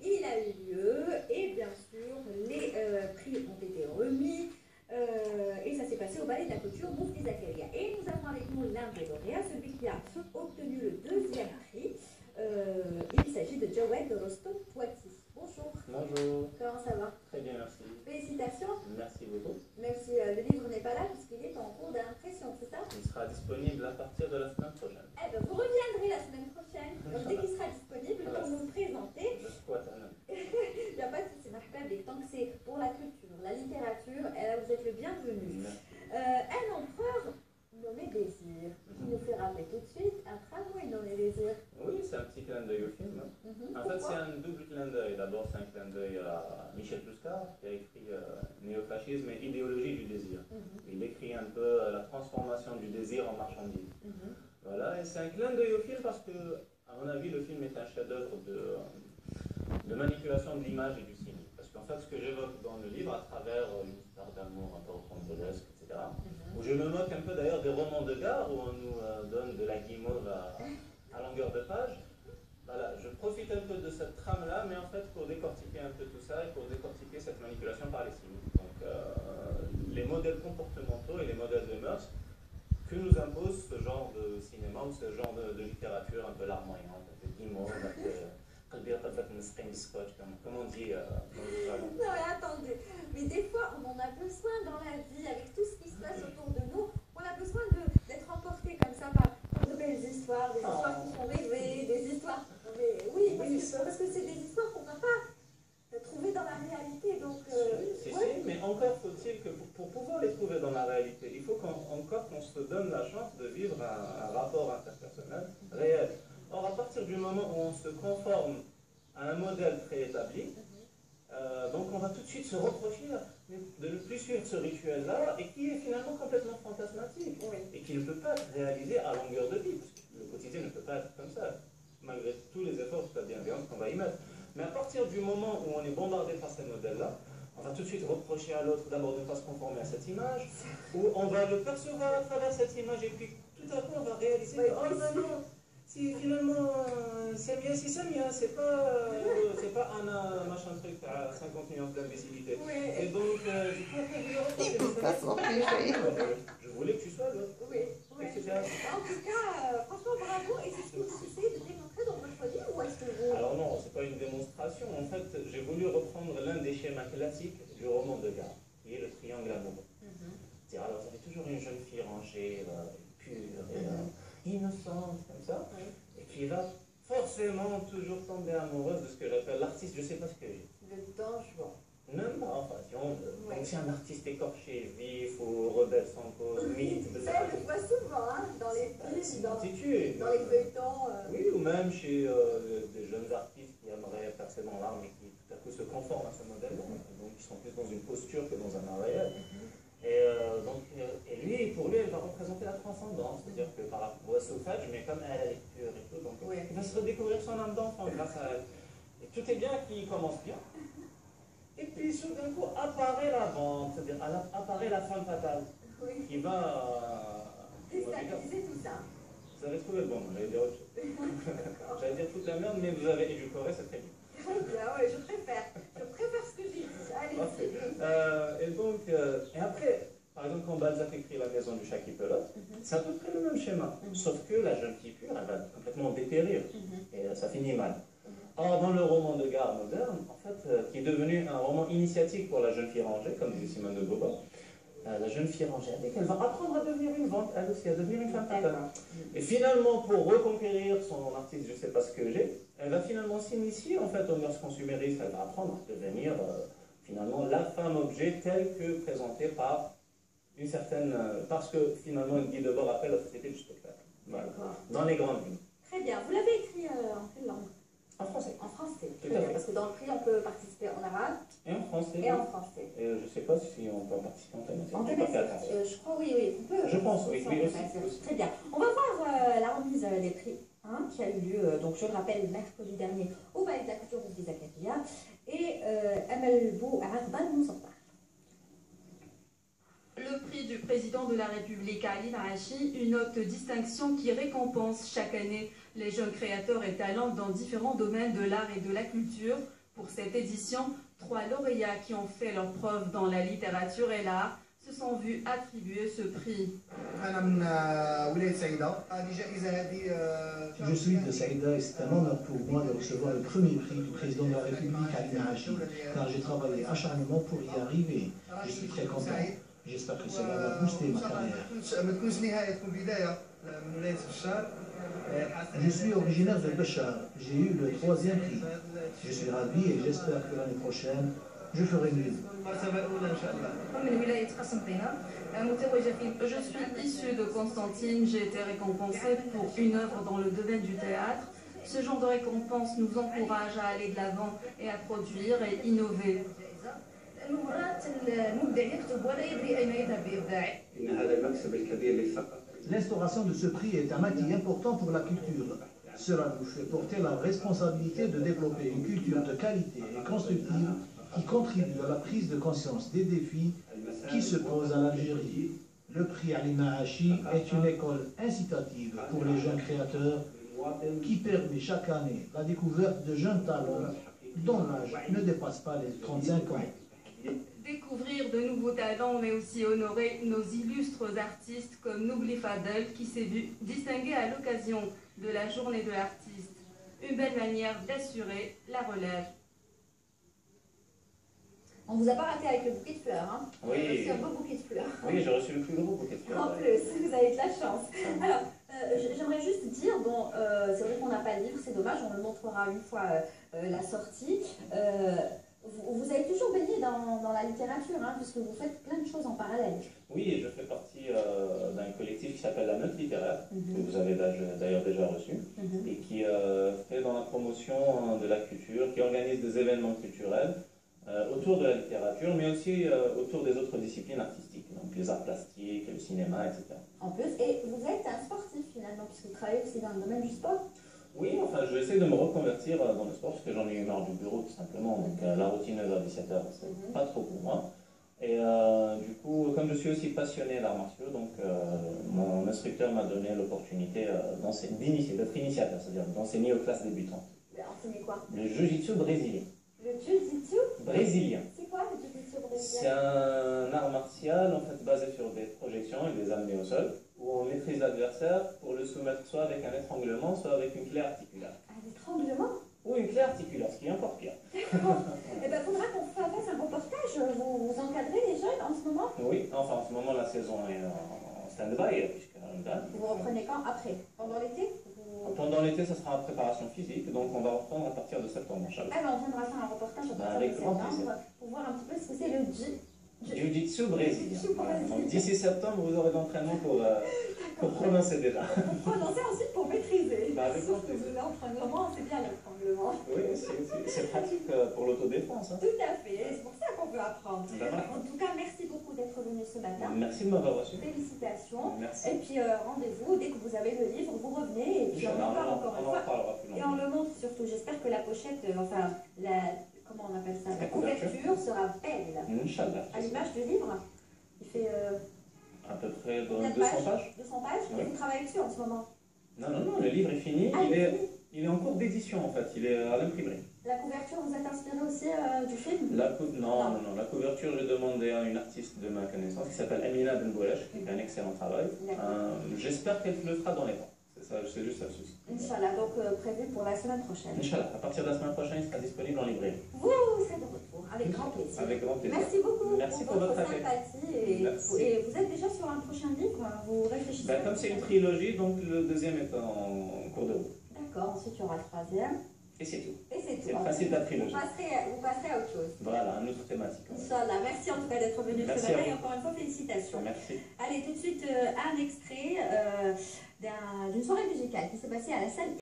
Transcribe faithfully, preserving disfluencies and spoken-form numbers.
il a eu lieu et bien sûr les euh, prix ont été remis euh, et ça s'est passé au Palais de la Culture Mufti Zakaria. Et nous avons avec nous l'un des lauréats, celui qui a obtenu le deuxième prix. Euh, il s'agit de Jawed Rostom Poiti. Bonjour. Bonjour. Comment ça va? Très bien, merci. Félicitations. Merci beaucoup. Même si euh, le livre n'est pas là puisqu'il est en cours d'impression, c'est ça? Il sera disponible à partir de la semaine prochaine. Eh ben, vous reviendrez la semaine prochaine. Donc, dès qu'il sera disponible voilà. Pour nous le présenter. Je squatte un homme. Il n'y a pas de souci, tant que c'est pour la culture, la littérature, eh, vous êtes le bienvenu. Euh, un empereur nommé Désir, qui nous fait rappeler tout de suite un tramway nommé Désir. Oui, c'est un petit clin d'œil au film. Hein. Mm -hmm. En Pourquoi? fait, c'est un double clin d'œil. D'abord, c'est un clin d'œil à Michel Pluscar, qui a écrit euh, Néofascisme et idéologie du désir. Mm -hmm. Il décrit un peu la transformation du désir en marchandise. Mm -hmm. Voilà, et c'est un clin d'œil au film parce que, à mon avis, le film est un chef-d'œuvre de, de manipulation de l'image et du signe. Parce qu'en fait, ce que j'évoque dans le livre, à travers une histoire d'amour un peu rocambolesque, et cetera, mm-hmm. où je me moque un peu d'ailleurs des romans de gare, où on nous euh, donne de la guimauve à, à longueur de page. Voilà, je profite un peu de cette trame-là, mais en fait, pour décortiquer un peu tout ça et pour décortiquer cette manipulation par les signes. Donc, euh, les modèles comportementaux et les modèles de mœurs que nous impose ce genre de cinéma ou ce genre de, de littérature un peu larmoyante, un peu guimauve, un peu... Comme on dit. Euh, non mais attendez, mais des fois on en a besoin dans la vie, avec tout ce qui se passe autour de nous, on a besoin d'être emporté comme ça par de belles histoires, des oh. histoires qui font rêver, des histoires... Mais oui, parce oui, que parce que c'est des histoires qu'on ne va pas trouver dans la réalité, donc... Euh, si, ouais. si, mais encore faut-il que pour, pour pouvoir les trouver dans la réalité, il faut qu'on, encore qu'on se donne la chance de vivre un, un rapport interpersonnel réel. Or, à partir du moment où on se conforme à un modèle préétabli, euh, donc on va tout de suite se reprocher de ne plus suivre ce rituel-là et qui est finalement complètement fantasmatique oui. et qui ne peut pas être réalisé à longueur de vie, parce que le quotidien ne peut pas être comme ça, malgré tous les efforts de la bienveillance qu'on va y mettre. Mais à partir du moment où on est bombardé par ces modèles-là, on va tout de suite reprocher à l'autre d'abord de ne pas se conformer à cette image, ou on va le percevoir à travers cette image et puis tout à coup on va réaliser oui, que, oh non, non, si finalement c'est bien, si c'est bien, c'est pas, euh, c'est pas Anna, machin truc, à cinquante millions d'imbécilité. Oui. Et donc, euh, du coup, après, je lui Je voulais que tu sois l'autre. Oui, oui. En tout cas, euh, franchement, bravo, et c'est ce que vous essayez de démontrer dans votre livre, ou est-ce que vous... Alors non, c'est pas une démonstration. En fait, j'ai voulu reprendre l'un des schémas classiques du roman de gare, qui est le triangle amoureux. Mm-hmm. Alors, vous avez toujours une jeune fille rangée, euh, pure et euh, innocente, comme ça, oui. et qui va forcément toujours tomber amoureuse de ce que j'appelle l'artiste, je sais pas ce que j'ai. Le dangereux. Même pas, enfin, si on veut. Oui. Donc c'est un artiste écorché, vif ou rebelle sans cause, mythe. Ça, on le voit souvent, hein, dans les films, dans, dans les feuilletons. Euh... Oui, ou même chez euh, des jeunes artistes qui aimeraient percer dans l'art, mais qui tout à coup se conforment à ce modèle-là. Mm-hmm. Donc ils sont plus dans une posture que dans un art réel. Mm-hmm. Et, euh, donc, euh, et lui, pour lui, elle va représenter la transcendance, c'est-à-dire que par rapport au sauvage, mais comme elle, elle est pure et tout, donc oui. il va se redécouvrir son âme d'enfant grâce à elle. Et tout est bien qui commence bien. Et puis, tout d'un coup, apparaît la vente, c'est-à-dire apparaît la femme fatale, oui. qui va... Euh, déstabiliser tout ça. Vous avez trouvé le bon, j'allais dire autre chose. J'allais dire toute la merde, mais vous avez édulcoré, c'est très bien. Très bien, oui, je préfère. Je préfère ce que j'ai dit. Allez. Okay. Euh, et donc, euh, et après, par exemple, quand Balzac écrit La maison du chat qui pelote, mm-hmm. c'est à peu près le même schéma. Mm-hmm. Sauf que la jeune fille pure, elle va complètement dépérir. Mm-hmm. Et euh, ça finit mal. Or, dans le roman de gare moderne, en fait, euh, qui est devenu un roman initiatique pour la jeune fille rangée, comme dit Simone de Beauvoir, euh, la jeune fille rangée, dès qu'elle va apprendre à devenir une vente, elle aussi, à devenir une femme fatale. Et finalement, pour reconquérir son artiste, je ne sais pas ce que j'ai, elle va finalement s'initier en fait aux mœurs consuméristes. Elle va apprendre à devenir euh, finalement la femme objet telle que présentée par une certaine, euh, parce que finalement Guy Debord appelle la société du spectacle. Voilà. Dans les grandes lignes. Très bien. Vous l'avez écrit euh, en quelle langue? En français. En français, très bien, parce que dans le prix, on peut participer en arabe et en français. Et en français. Et je ne sais pas si on peut participer en thématique. En thématique, euh, je crois, oui, oui, on peut. Je pense, oui, oui aussi, aussi. Très bien. On va voir euh, la remise euh, des prix hein, qui a eu lieu, euh, donc je le rappelle, mercredi dernier au Palais de la Culture Mufti Zakaria. Et euh, Amal Bou Arban nous en parle. Le prix du président de la République, Ali Marachi, une haute distinction qui récompense chaque année les jeunes créateurs et talents dans différents domaines de l'art et de la culture. Pour cette édition, trois lauréats qui ont fait leurs preuves dans la littérature et l'art se sont vus attribuer ce prix. Je suis de Saïda et c'est un honneur pour moi de recevoir le premier prix du président de la République, Ali Mahachi, car j'ai travaillé acharnement pour y arriver. Je suis très content. J'espère que cela va booster ma carrière. Je suis originaire de Béchar. J'ai eu le troisième prix. Je suis ravi et j'espère que l'année prochaine, je ferai mieux. Je suis issue de Constantine, j'ai été récompensée pour une œuvre dans le domaine du théâtre. Ce genre de récompense nous encourage à aller de l'avant et à produire et innover. L'instauration de ce prix est un acquis important pour la culture. Cela nous fait porter la responsabilité de développer une culture de qualité et constructive qui contribue à la prise de conscience des défis qui se posent à l'Algérie. Le prix Ali Mahachi est une école incitative pour les jeunes créateurs qui permet chaque année la découverte de jeunes talents dont l'âge ne dépasse pas les trente-cinq ans. Découvrir de nouveaux talents, mais aussi honorer nos illustres artistes comme Nougli Fadel, qui s'est vu distingué à l'occasion de la journée de l'artiste. Une belle manière d'assurer la relève. On vous a pas raté avec le bouquet de fleurs, hein? Oui. Vous avez reçu un beau bouquet de fleurs. Oui, j'ai reçu le plus gros bouquet de fleurs. En plus, vous avez de la chance. Alors, euh, j'aimerais juste dire, bon, euh, c'est vrai qu'on n'a pas le livre, c'est dommage, on le montrera une fois euh, la sortie. Euh, vous, vous avez toujours baigné dans, dans la littérature, hein, puisque vous faites plein de choses en parallèle. Oui, et je fais partie euh, d'un collectif qui s'appelle La Note Littéraire, Mm-hmm. que vous avez d'ailleurs déjà reçu, Mm-hmm. et qui euh, fait dans la promotion de la culture, qui organise des événements culturels euh, autour de la littérature, mais aussi euh, autour des autres disciplines artistiques, donc les arts plastiques, le cinéma, et cetera. En plus, et vous êtes un sportif finalement, puisque vous travaillez aussi dans le domaine du sport. Oui, enfin, je vais essayer de me reconvertir euh, dans le sport, parce que j'en ai eu marre du bureau, tout simplement, donc euh, la routine neuf heures dix-sept heures, c'est Mhm. pas trop pour moi. Et euh, du coup, comme je suis aussi passionné d'arts martiaux, donc euh, mon instructeur m'a donné l'opportunité euh, d'initier, d'être initiateur, c'est-à-dire d'enseigner aux classes débutantes. Enseignez quoi? Le jiu-jitsu brésilien. Le jiu-jitsu? Brésilien. C'est quoi le jiu-jitsu C'est brésilien? un art martial en fait basé sur des projections et des amenées au sol, où on maîtrise l'adversaire pour le soumettre soit avec un étranglement, soit avec une clé articulaire. Un étranglement? Ou une clé articulaire, ce qui est encore pire. Eh bien, il faudra qu'on fasse un reportage. Vous, vous encadrez les jeunes en ce moment? Oui, enfin en ce moment la saison est en stand-by, puisque Ramadan. Vous reprenez quand? Après? Pendant l'été? Vous... Pendant l'été, ça sera en préparation physique, donc on va reprendre à partir de septembre. Alors, on viendra faire un reportage à Bah, partir avec de grand septembre plaisir. pour voir un petit peu ce que c'est le jiu. Jiu-jitsu brésilien. Jiu-jitsu brésilien. Donc d'ici septembre, vous aurez l'entraînement pour, euh, pour prononcer déjà. Pour prononcer ensuite pour maîtriser. Bah, avec grand Sauf que plaisir. vous l'entraînement, c'est bien l'étranglement. Oui, c'est- c'est c'est pratique euh, pour l'autodéfense. Hein. Tout à fait, c'est pour ça qu'on veut apprendre. Voilà. En tout cas, merci beaucoup d'être venu ce matin. Merci de m'avoir reçu. Félicitations. Merci. Et puis euh, rendez-vous, dès que vous avez le livre, vous revenez et puis on en parle encore on une en fois. parlera plus Et on longtemps. le montre surtout. J'espère que la pochette, euh, enfin, la, comment on appelle ça, la La couverture. couverture sera belle. Inch'Allah. À l'image du livre, il fait euh, À peu près de combien de deux cents pages. deux cents pages. Oui. Et vous travaillez dessus en ce moment. Non, non, non, le livre est fini. Ah, il, il est est, fini. il est en cours d'édition en fait. Il est à l'imprimerie. La couverture, vous êtes inspiré aussi euh, du film? La cou- non, non, non, la couverture, j'ai demandé à une artiste de ma connaissance qui s'appelle Amina Benbouesh, qui fait un excellent travail. D'accord. Euh, J'espère qu'elle le fera dans les temps. C'est ça, c'est juste ça le souci. Inch'Allah, donc euh, prévu pour la semaine prochaine. Inch'Allah, à partir de la semaine prochaine, il sera disponible en librairie. Vous serez de retour, avec grand plaisir. Avec grand plaisir. Merci beaucoup Merci pour, pour votre votre accueil. sympathie. Et, Merci. et vous êtes déjà sur un prochain livre? Vous réfléchissez? Ben, comme c'est une trilogie, donc le deuxième est en cours de route. D'accord, ensuite il y aura le troisième. Et c'est tout. Et c'est tout. C'est le principe de la Vous trilogie. passerez, vous passerez à autre chose. Voilà, une autre thématique. Inch'Allah. Merci en tout cas d'être venu ce Merci à matin vous. et encore une fois félicitations. Merci. Allez, tout de suite euh, un extrait euh, d'un- d'une soirée musicale qui s'est passée à la salle